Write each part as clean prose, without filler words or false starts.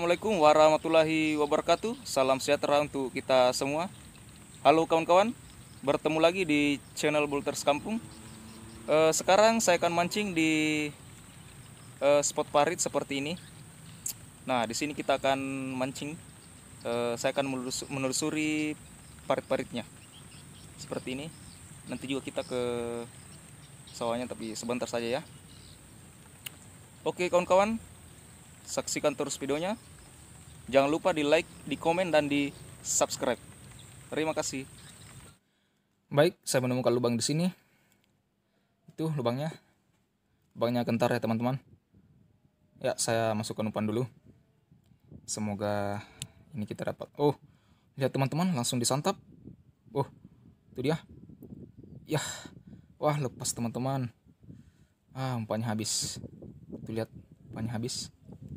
Assalamualaikum warahmatullahi wabarakatuh. Salam sejahtera untuk kita semua. Halo kawan-kawan, bertemu lagi di channel Bulters Kampung. Sekarang saya akan mancing di spot parit seperti ini. Nah, di sini kita akan mancing. Saya akan menelusuri parit-paritnya seperti ini. Nanti juga kita ke sawahnya, tapi sebentar saja ya. Oke kawan-kawan, saksikan terus videonya. Jangan lupa di like, di komen, dan di subscribe. Terima kasih. Baik, saya menemukan lubang di sini. Itu lubangnya. Lubangnya kentar ya teman-teman. Ya, saya masukkan umpan dulu. Semoga ini kita dapat. Oh, lihat teman-teman, langsung disantap. Oh, itu dia. Ya, wah lepas teman-teman. Umpannya habis. Tuh lihat, umpannya habis.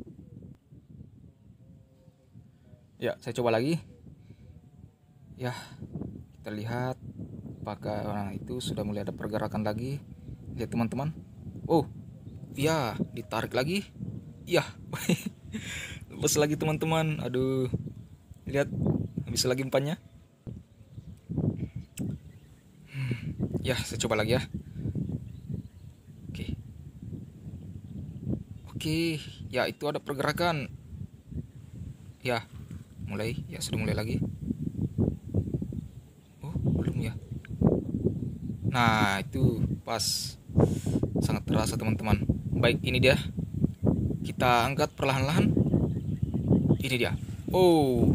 Ya, saya coba lagi. Ya, kita lihat apakah orang itu sudah mulai ada pergerakan lagi. Lihat teman-teman. Oh, ya, ditarik lagi. Ya, lepas lagi teman-teman. Aduh, lihat, habis lagi umpannya. Ya, saya coba lagi ya. Oke, ya itu ada pergerakan. Ya, sudah mulai lagi. Oh, belum ya. Nah, itu pas. Sangat terasa teman-teman. Baik, ini dia. Kita angkat perlahan-lahan. Ini dia. Oh,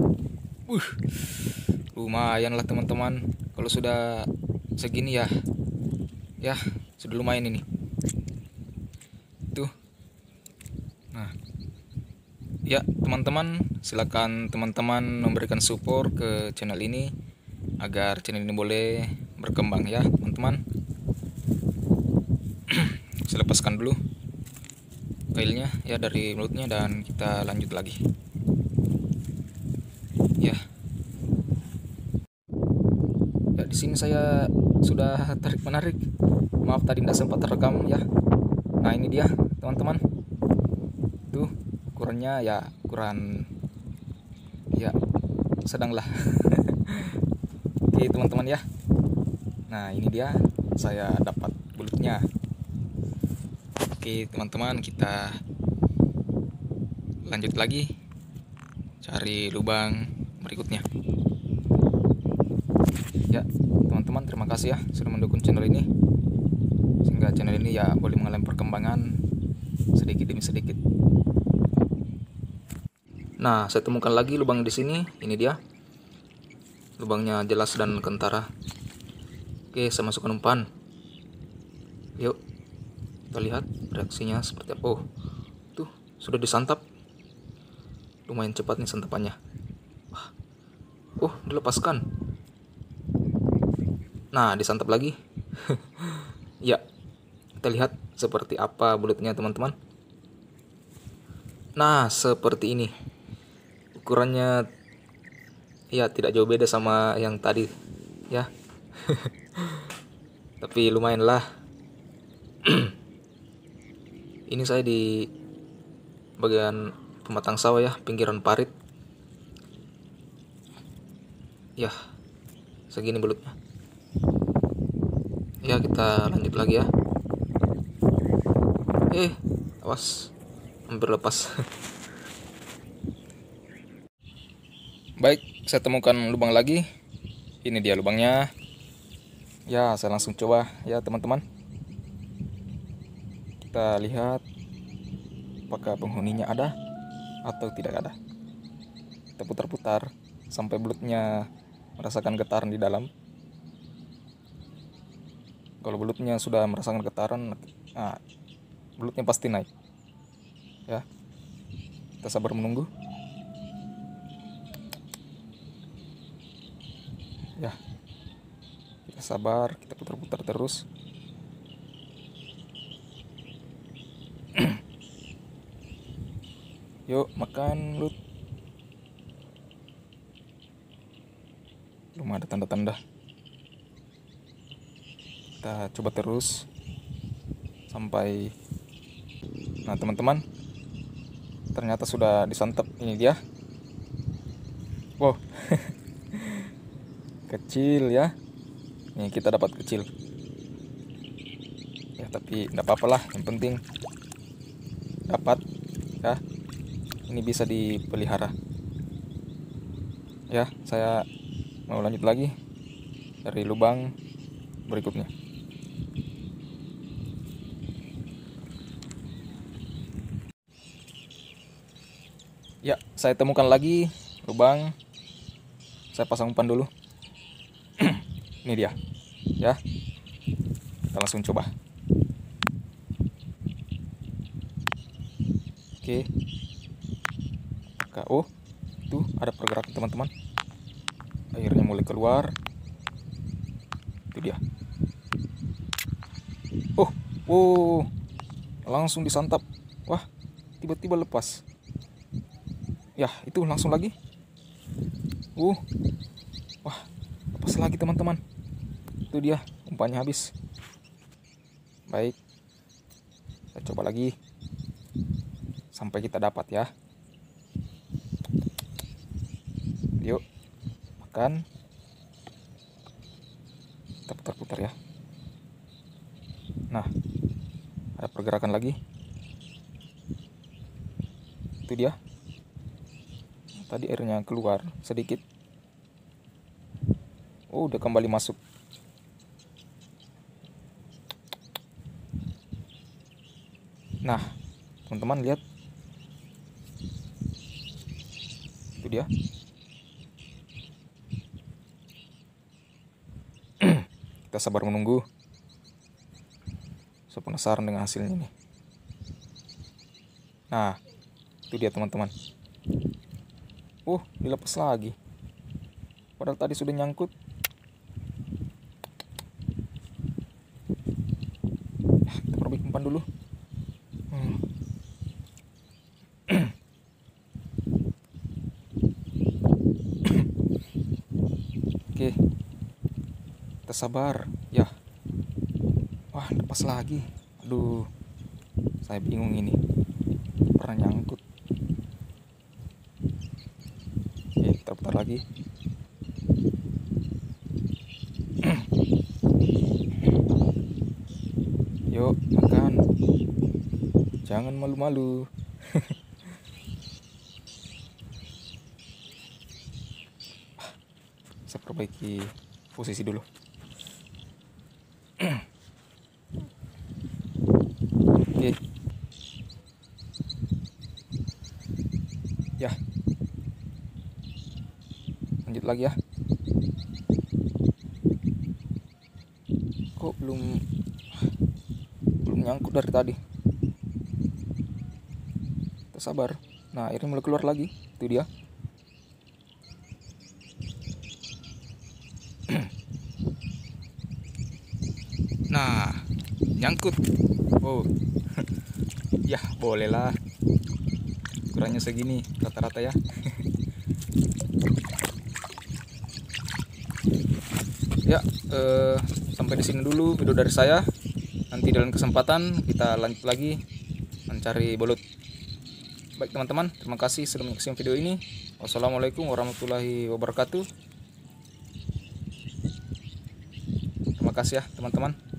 lumayan lah teman-teman. Kalau sudah segini ya, sudah lumayan ini. Tuh. Nah, ya teman-teman, silakan teman-teman memberikan support ke channel ini agar channel ini boleh berkembang ya teman-teman. Saya lepaskan dulu kailnya ya dari mulutnya dan kita lanjut lagi. Ya, di sini saya sudah tarik menarik. Maaf tadi tidak sempat terekam ya. Nah, ini dia teman-teman. Tuh ukurannya ya ukuran ya sedang lah. Oke teman-teman ya. Nah, ini dia, saya dapat bulutnya. Oke teman-teman, kita lanjut lagi cari lubang berikutnya. Ya teman-teman, terima kasih ya sudah mendukung channel ini, sehingga channel ini ya boleh mengalami perkembangan sedikit demi sedikit. Nah, saya temukan lagi lubang di sini. Ini dia. Lubangnya jelas dan kentara. Oke, saya masukkan umpan. Yuk, kita lihat reaksinya seperti apa. Oh, tuh sudah disantap. Lumayan cepat nih santapannya. Oh, dilepaskan. Nah, disantap lagi. Ya, kita lihat seperti apa bulutnya teman-teman. Nah, seperti ini. Ukurannya ya tidak jauh beda sama yang tadi ya. Tapi lumayan lah. Ini saya di bagian pematang sawah ya, pinggiran parit. Ya, segini bulutnya. Ya, kita lanjut lagi ya. Awas, hampir lepas. Baik, saya temukan lubang lagi. Ini dia lubangnya. Ya, saya langsung coba ya teman-teman. Kita lihat apakah penghuninya ada atau tidak ada. Kita putar-putar sampai belutnya merasakan getaran di dalam. Kalau belutnya sudah merasakan getaran, belutnya pasti naik. Ya, kita sabar menunggu. Ya, kita sabar, kita putar-putar terus. Yuk, makan lut. Belum ada tanda-tanda. Kita coba terus sampai. Nah teman-teman, ternyata sudah disantap. Ini dia. Wow. Kecil ya. Nih kita dapat kecil. Ya tapi enggak apa-apa lah, yang penting dapat ya. Ini bisa dipelihara. Ya, saya mau lanjut lagi dari lubang berikutnya. Ya, saya temukan lagi lubang. Saya pasang umpan dulu. Ini dia. Ya. Kita langsung coba. Oke. Oh, tuh ada pergerakan teman-teman. Airnya mulai keluar. Itu dia. Oh, langsung disantap. Wah, tiba-tiba lepas. Ya, itu langsung lagi. Wah, lepas lagi teman-teman. Itu dia, umpannya habis. Baik, kita coba lagi sampai kita dapat ya. Yuk, makan. Kita putar-putar ya. Nah, ada pergerakan lagi. Itu dia. Tadi airnya keluar sedikit. Oh, udah kembali masuk. Nah, teman-teman lihat. Itu dia. Kita sabar menunggu. Saya penasaran dengan hasilnya nih. Nah, itu dia teman-teman. Dilepas lagi. Padahal tadi sudah nyangkut. Kita perbaiki umpan dulu. Oke. Kita sabar. Ya. Wah, lepas lagi. Aduh. Saya bingung ini. Pernah nyangkut. Kita putar lagi. Yuk, makan. Jangan malu-malu. Saya perbaiki posisi dulu. Oke. Ya. Lanjut lagi ya. Kok belum nyangkut dari tadi. Kita sabar. Nah, airnya mulai keluar lagi. Itu dia. Nah, nyangkut. Oh. Ya, bolehlah. Ukurannya segini rata-rata ya. Ya, sampai di sini dulu video dari saya. Nanti dalam kesempatan kita lanjut lagi mencari belut. Baik teman-teman, terima kasih sudah menyaksikan video ini. Wassalamualaikum warahmatullahi wabarakatuh. Terima kasih ya teman-teman.